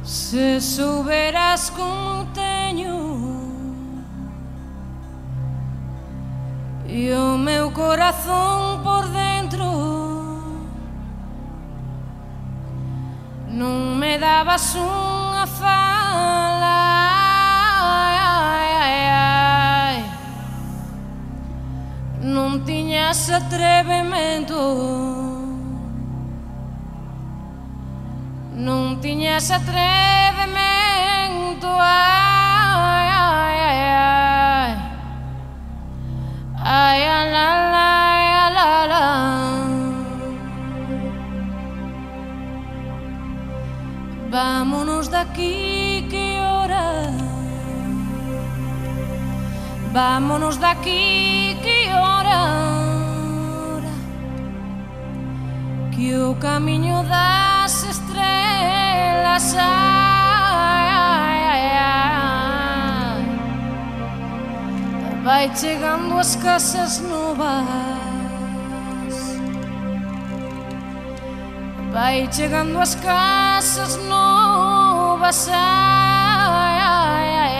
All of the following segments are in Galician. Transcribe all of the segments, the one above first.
Se souberas como teño e o meu corazón por dentro, non me dabas unha fala, non tiñas atrevemento, non tiñas atrevemento, ai, ai, ai, ai, ai, ai, la, la, la, la. Vámonos daqui, que hora? Vámonos daqui, que hora? Que o camiño das estrelas, ai, ai, ai, ai, vai chegando as casas novas, vai chegando as casas novas, ai, ai, ai,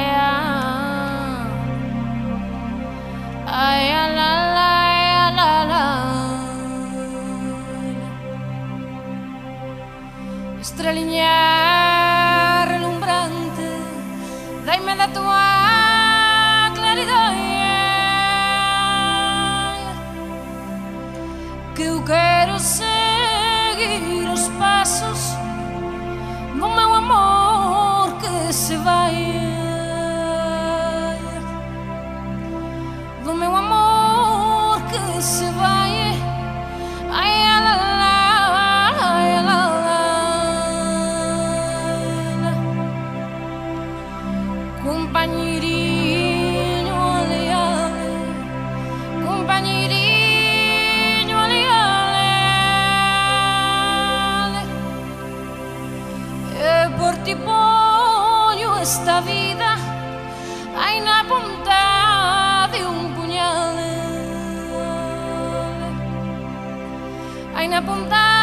ai, ai, la, la, la, la. Estreliña relumbrante, daime da tua claridade, que eu quero seguir os pasos do meu amor que se vai, do meu amor que se vai, ai, la, la, ai, la, la. Compañeriño, ale, ale, compañeriño, ale, ale, por ti poño esta vida, ai, na punta de un puñal, ai, na punta